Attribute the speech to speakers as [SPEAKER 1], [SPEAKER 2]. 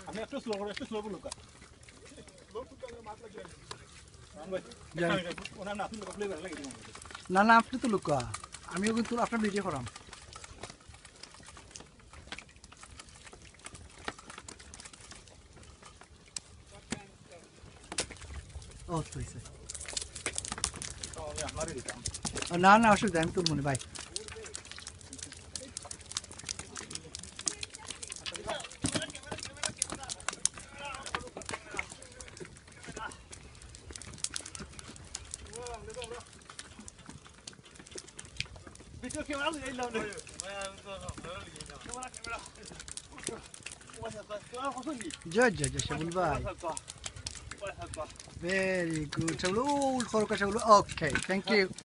[SPEAKER 1] আপনি একটু স্লো করুন কা ওনার না আপনি প্লে করে লাগে
[SPEAKER 2] না না আপনি তো লুকা আমিও কিন্তু আপনার ভিডিও করাম ও তো হইছে
[SPEAKER 1] আমারই দিতাম
[SPEAKER 2] না না অসুবিধা আমি তুলব না ভাই
[SPEAKER 1] Bicho que mal le lo.
[SPEAKER 2] জয় জয় জয় শাবুল ভাই ভেরি গুড শাবুল উল খরকা শাবুল ওকে থ্যাংক ইউ